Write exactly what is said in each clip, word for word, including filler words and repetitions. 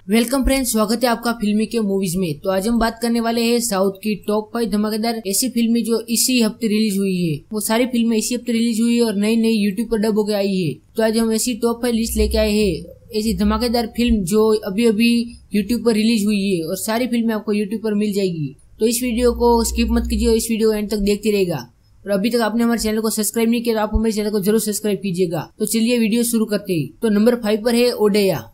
Welcome friends, स्वागत है आपका फिल्मी के मूवीज में। तो आज हम बात करने वाले हैं साउथ की टॉप फाइव धमाकेदार ऐसी फिल्में जो इसी हफ्ते रिलीज हुई है। वो सारी फिल्में इसी हफ्ते रिलीज हुई है और नई नई यूट्यूब पर डब होकर आई है। तो आज हम ऐसी टॉप फाइव लिस्ट लेके आए हैं, ऐसी धमाकेदार फिल्म जो अभी अभी यूट्यूब पर रिलीज हुई है और सारी फिल्में आपको यूट्यूब पर मिल जाएगी। तो इस वीडियो को स्किप मत कीजिए, इस वीडियो एंड तक देखते रहेगा। और अभी तक आपने हमारे चैनल को सब्सक्राइब नहीं किया तो आप हमारे चैनल को जरूर सब्सक्राइब कीजिएगा। तो चलिए वीडियो शुरू करते हैं। तो नंबर फाइव पर है ओडेया।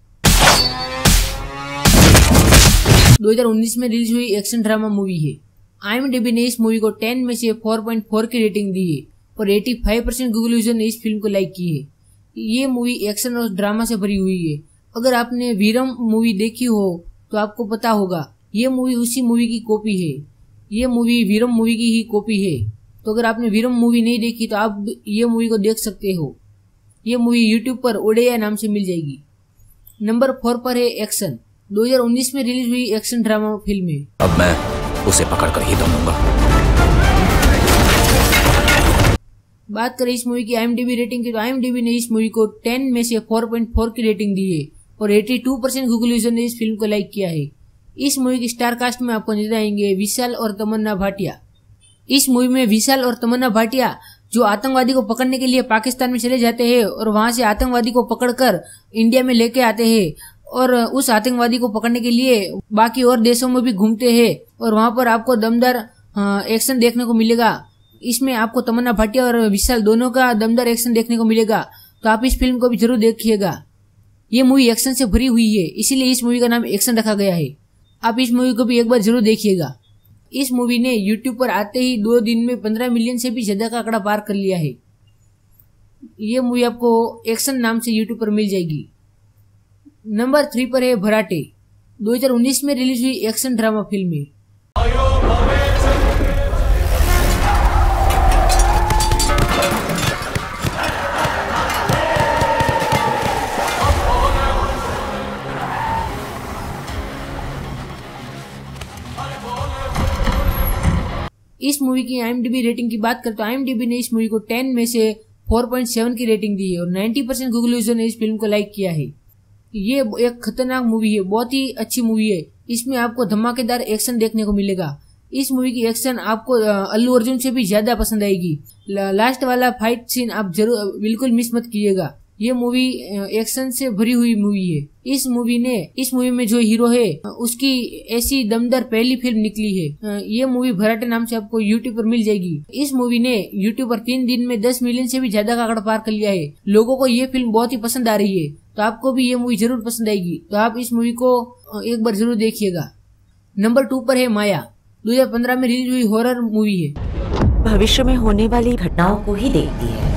दो हज़ार उन्नीस में रिलीज हुई एक्शन ड्रामा मूवी है। आईएमडीबी ने इस मूवी को टेन में से फोर पॉइंट फोर की रेटिंग दी है और पचासी परसेंट गूगल यूजर ने इस फिल्म को लाइक की है। ये मूवी एक्शन और ड्रामा से भरी हुई है। अगर आपने वीरम मूवी देखी हो तो आपको पता होगा ये मूवी उसी मूवी की कॉपी है। ये मूवी वीरम मूवी की ही कॉपी है। तो अगर आपने वीरम मूवी नहीं देखी तो आप ये मूवी को देख सकते हो। ये मूवी यूट्यूब पर ओडेया नाम से मिल जाएगी। नंबर फोर पर है एक्शन। दो हज़ार उन्नीस में रिलीज हुई एक्शन ड्रामा फिल्म है। अब मैं उसे पकड़कर ही दम दूंगा। बात करें इस मूवी की आईएमडीबी रेटिंग की तो आईएमडीबी ने इस मूवी को टेन में से फोर पॉइंट फोर की रेटिंग दी है और बयासी परसेंट गूगल यूजर ने इस फिल्म को लाइक किया है। इस मूवी की स्टार कास्ट में आपको नजर आएंगे विशाल और तमन्ना भाटिया। इस मूवी में विशाल और तमन्ना भाटिया जो आतंकवादी को पकड़ने के लिए पाकिस्तान में चले जाते हैं और वहां से आतंकवादी को पकड़कर इंडिया में लेके आते हैं और उस आतंकवादी को पकड़ने के लिए बाकी और देशों में भी घूमते हैं और वहां पर आपको दमदार एक्शन देखने को मिलेगा। इसमें आपको तमन्ना भाटिया और विशाल दोनों का दमदार एक्शन देखने को मिलेगा। तो आप इस फिल्म को भी जरूर देखिएगा। ये मूवी एक्शन से भरी हुई है, इसीलिए इस मूवी का नाम एक्शन रखा गया है। आप इस मूवी को भी एक बार जरूर देखिएगा। इस मूवी ने यूट्यूब पर आते ही दो दिन में पंद्रह मिलियन से भी ज्यादा का आंकड़ा पार कर लिया है। ये मूवी आपको एक्शन नाम से यूट्यूब पर मिल जाएगी। नंबर थ्री पर है भराटे। दो हज़ार उन्नीस में रिलीज हुई एक्शन ड्रामा फिल्म है। इस मूवी की आईएमडीबी रेटिंग की बात करें तो आईएमडीबी ने इस मूवी को टेन में से फोर पॉइंट सेवन की रेटिंग दी है और नब्बे परसेंट गूगल यूजर ने इस फिल्म को लाइक किया है। ये एक खतरनाक मूवी है, बहुत ही अच्छी मूवी है। इसमें आपको धमाकेदार एक्शन देखने को मिलेगा। इस मूवी की एक्शन आपको अल्लू अर्जुन से भी ज्यादा पसंद आएगी। लास्ट वाला फाइट सीन आप जरूर बिल्कुल मिस मत कीजिएगा। ये मूवी एक्शन से भरी हुई मूवी है। इस मूवी ने इस मूवी में जो हीरो है उसकी ऐसी दमदार पहली फिल्म निकली है। ये मूवी भराटे नाम से आपको यूट्यूब पर मिल जाएगी। इस मूवी ने यूट्यूब पर तीन दिन में दस मिलियन से भी ज्यादा का आंकड़ा पार कर लिया है। लोगों को ये फिल्म बहुत ही पसंद आ रही है, तो आपको भी ये मूवी जरूर पसंद आएगी। तो आप इस मूवी को एक बार जरूर देखिएगा। नंबर टू पर है माया। दो हज़ार पंद्रह में रिलीज हुई हॉरर मूवी है। भविष्य में होने वाली घटनाओं को ही देखती है।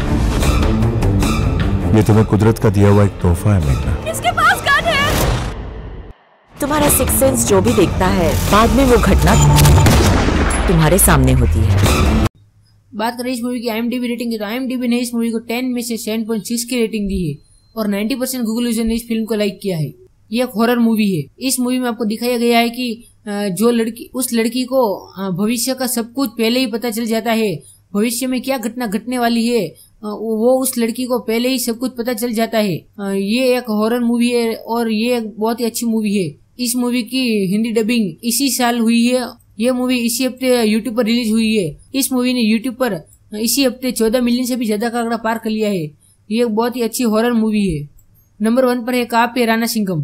ये तुम्हें कुदरत का दिया हुआ एक तोहफा है मेघना। इसके पास गन है। तुम्हारा सिक्स सेंस जो भी देखता है बाद में वो घटना तुम्हारे सामने होती है। बात करें इस मूवी की आईएमडीबी रेटिंग की तो आईएमडीबी ने इस मूवी को टेन में से सेवन पॉइंट सिक्स की रेटिंग दी है और नब्बे परसेंट गूगल यूजर ने इस फिल्म को लाइक किया है। ये एक हॉरर मूवी है। इस मूवी में आपको दिखाया गया है कि जो लड़की उस लड़की को भविष्य का सब कुछ पहले ही पता चल जाता है। भविष्य में क्या घटना घटने वाली है वो उस लड़की को पहले ही सब कुछ पता चल जाता है। ये एक हॉरर मूवी है और ये एक बहुत ही अच्छी मूवी है। इस मूवी की हिंदी डबिंग इसी साल हुई है। ये मूवी इसी हफ्ते यूट्यूब पर रिलीज हुई है। इस मूवी ने यूट्यूब पर इसी हफ्ते चौदह मिलियन से भी ज्यादा का आंकड़ा पार कर लिया है। ये एक बहुत ही अच्छी हॉरर मूवी है। नंबर वन पर है कापे राणा सिंघम।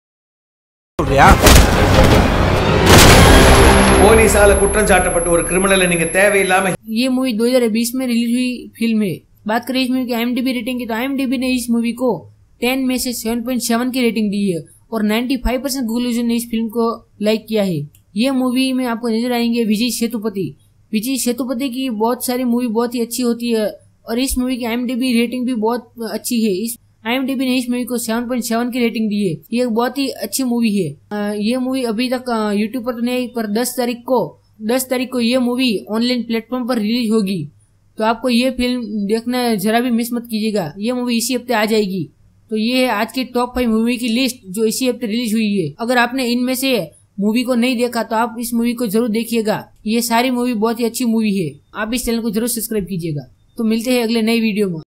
ये मूवी दो हज़ार बीस में रिलीज हुई फिल्म है। बात करें इस मूवी की आईएमडीबी रेटिंग की तो आईएमडीबी ने इस मूवी को टेन में से सेवन पॉइंट सेवन की रेटिंग दी है और पचानवे परसेंट गूगल यूजर ने इस फिल्म को लाइक किया है। ये मूवी में आपको नजर आएंगे विजय सेतुपति। विजय सेतुपति की बहुत सारी मूवी बहुत ही अच्छी होती है और इस मूवी की आईएमडीबी रेटिंग भी बहुत अच्छी है। इस आईएमडीबी ने इस मूवी को सेवन पॉइंट सेवन की रेटिंग दी है। ये एक बहुत ही अच्छी मूवी है। आ, ये मूवी अभी तक यूट्यूब पर तो नहीं, पर दस तारीख को दस तारीख को ये मूवी ऑनलाइन प्लेटफॉर्म पर रिलीज होगी। तो आपको ये फिल्म देखना जरा भी मिस मत कीजिएगा। ये मूवी इसी हफ्ते आ जाएगी। तो ये है आज की टॉप फाइव मूवी की लिस्ट जो इसी हफ्ते रिलीज हुई है। अगर आपने इनमें से मूवी को नहीं देखा तो आप इस मूवी को जरूर देखिएगा। ये सारी मूवी बहुत ही अच्छी मूवी है। आप इस चैनल को जरूर सब्सक्राइब कीजिएगा। तो मिलते हैं अगले नई वीडियो में।